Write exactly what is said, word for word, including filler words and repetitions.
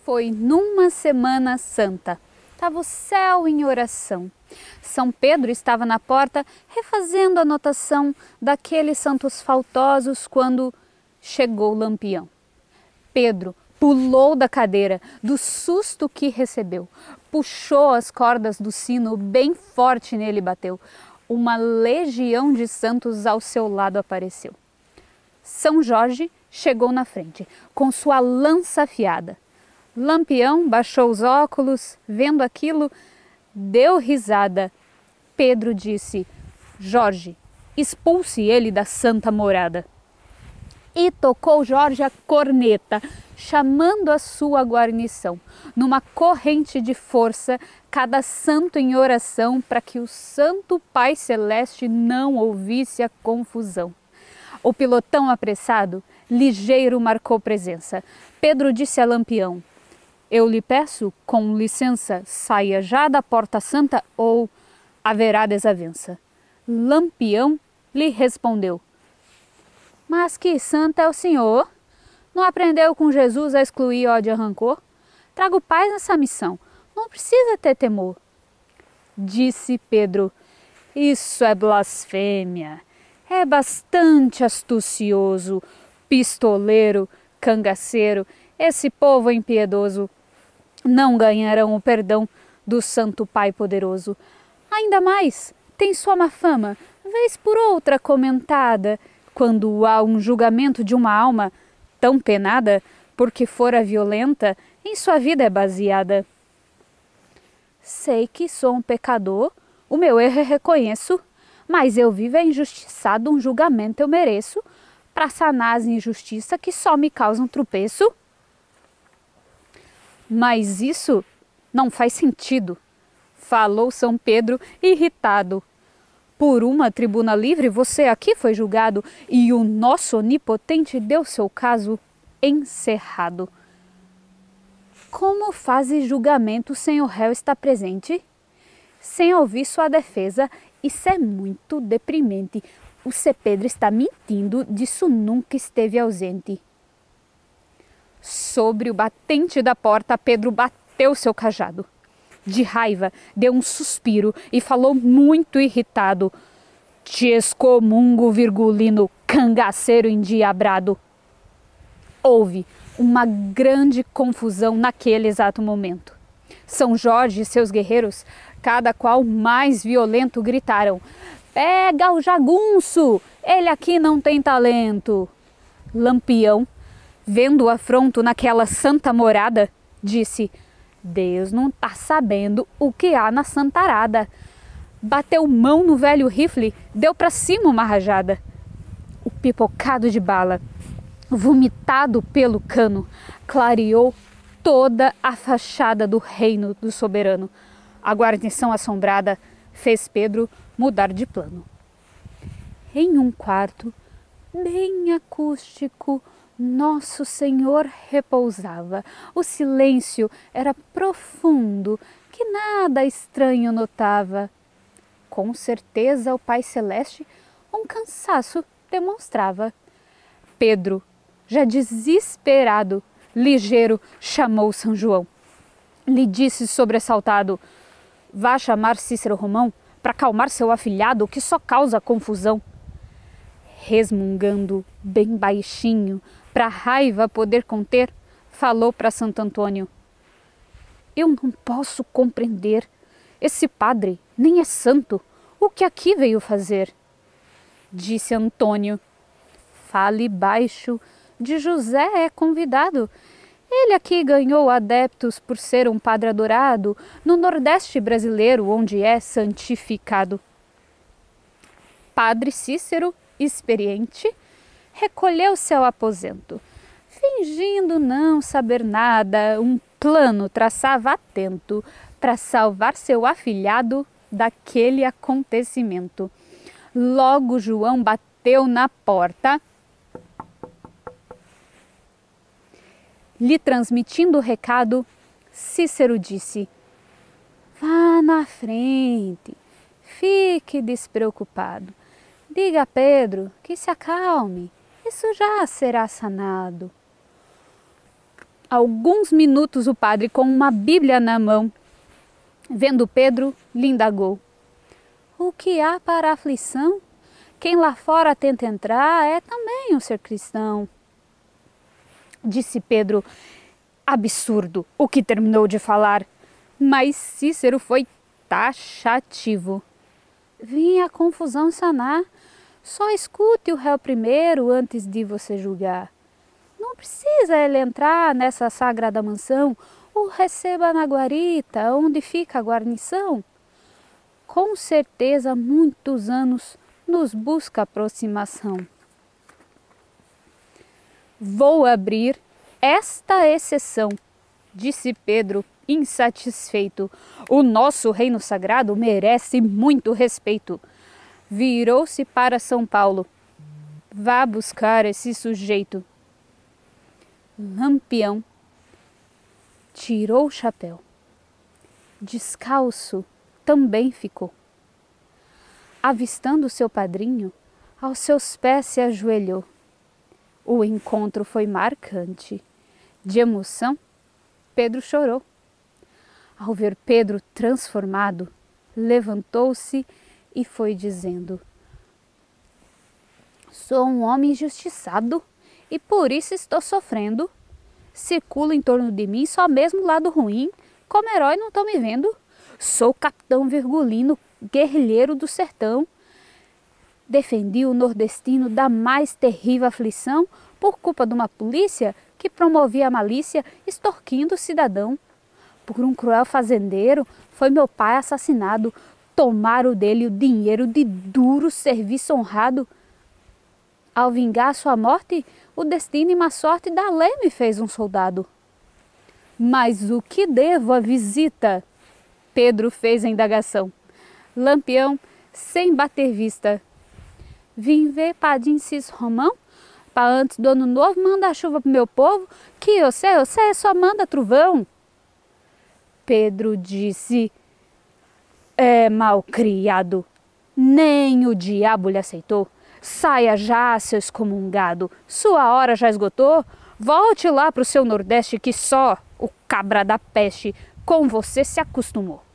Foi numa Semana Santa. Estava o céu em oração. São Pedro estava na porta refazendo a anotação daqueles santos faltosos quando chegou o Lampião. Pedro pulou da cadeira do susto que recebeu, puxou as cordas do sino bem forte nele bateu. Uma legião de santos ao seu lado apareceu. São Jorge chegou na frente, com sua lança afiada. Lampião baixou os óculos, vendo aquilo, deu risada. Pedro disse: Jorge, expulse ele da santa morada. E tocou Jorge a corneta, chamando a sua guarnição. Numa corrente de força, cada santo em oração, para que o santo Pai Celeste não ouvisse a confusão. O pilotão apressado, ligeiro marcou presença. Pedro disse a Lampião: eu lhe peço, com licença, saia já da porta santa ou haverá desavença. Lampião lhe respondeu: mas que santo é o senhor? Não aprendeu com Jesus a excluir ódio e rancor? Trago paz nessa missão, não precisa ter temor. Disse Pedro: isso é blasfêmia, é bastante astucioso, pistoleiro, cangaceiro, esse povo impiedoso. Não ganharão o perdão do Santo Pai Poderoso. Ainda mais, tem sua má fama, vez por outra comentada, quando há um julgamento de uma alma tão penada, porque fora violenta, em sua vida é baseada. Sei que sou um pecador, o meu erro reconheço, mas eu vivo é injustiçado, um julgamento eu mereço, para sanar as injustiças que só me causam tropeço. Mas isso não faz sentido, falou São Pedro irritado. Por uma tribuna livre você aqui foi julgado e o nosso onipotente deu seu caso encerrado. Como fazes julgamento sem o réu estar presente? Sem ouvir sua defesa, isso é muito deprimente. O São Pedro está mentindo, disso nunca esteve ausente. Sobre o batente da porta, Pedro bateu seu cajado. De raiva, deu um suspiro e falou muito irritado: te excomungo, virgulino, cangaceiro endiabrado. Houve uma grande confusão naquele exato momento. São Jorge e seus guerreiros, cada qual mais violento, gritaram: pega o jagunço, ele aqui não tem talento. Lampião, vendo o afronto naquela santa morada, disse: Deus não tá sabendo o que há na santarada. Bateu mão no velho rifle, deu para cima uma rajada. O pipocado de bala, vomitado pelo cano, clareou toda a fachada do reino do soberano. A guarnição assombrada fez Pedro mudar de plano. Em um quarto bem acústico, Nosso Senhor repousava. O silêncio era profundo, que nada estranho notava. Com certeza o Pai Celeste um cansaço demonstrava. Pedro, já desesperado, ligeiro, chamou São João. Lhe disse sobressaltado: vá chamar Cícero Romão para acalmar seu afilhado que só causa confusão. Resmungando bem baixinho, para a raiva poder conter, falou para Santo Antônio: eu não posso compreender, esse padre nem é santo, o que aqui veio fazer? Disse Antônio: fale baixo, de José é convidado. Ele aqui ganhou adeptos por ser um padre adorado no Nordeste brasileiro, onde é santificado. Padre Cícero, experiente, recolheu-se ao aposento. Fingindo não saber nada, um plano traçava atento para salvar seu afilhado daquele acontecimento. Logo João bateu na porta, lhe transmitindo o recado. Cícero disse: vá na frente, fique despreocupado. Diga a Pedro que se acalme, isso já será sanado. Alguns minutos o padre, com uma Bíblia na mão, vendo Pedro, lhe indagou: o que há para a aflição? Quem lá fora tenta entrar é também um ser cristão. Disse Pedro: absurdo, o que terminou de falar. Mas Cícero foi taxativo. Vinha a confusão sanar. Só escute o réu primeiro antes de você julgar. Não precisa ele entrar nessa sagrada mansão. O receba na guarita, onde fica a guarnição. Com certeza há muitos anos nos busca aproximação. Vou abrir esta exceção, disse Pedro, insatisfeito. O nosso reino sagrado merece muito respeito. Virou-se para São Paulo. Vá buscar esse sujeito. Lampião tirou o chapéu. Descalço também ficou. Avistando seu padrinho, aos seus pés se ajoelhou. O encontro foi marcante. De emoção, Pedro chorou. Ao ver Pedro transformado, levantou-se e foi dizendo: sou um homem injustiçado e por isso estou sofrendo. Circulo em torno de mim só mesmo lado ruim, como herói não estou me vendo. Sou o capitão Virgulino, guerrilheiro do sertão. Defendi o nordestino da mais terrível aflição por culpa de uma polícia que promovia a malícia extorquindo o cidadão. Por um cruel fazendeiro foi meu pai assassinado. Tomaram dele o dinheiro de duro serviço honrado. Ao vingar sua morte, o destino e má sorte da lei me fez um soldado. Mas o que devo à visita? Pedro fez a indagação. Lampião, sem bater vista: vim ver Padim Cis Romão, para antes do ano novo mandar chuva pro meu povo, que eu sei, eu sei, só manda trovão. Pedro disse: é malcriado, nem o diabo lhe aceitou. Saia já, seu excomungado, sua hora já esgotou. Volte lá pro seu Nordeste, que só o cabra da peste com você se acostumou.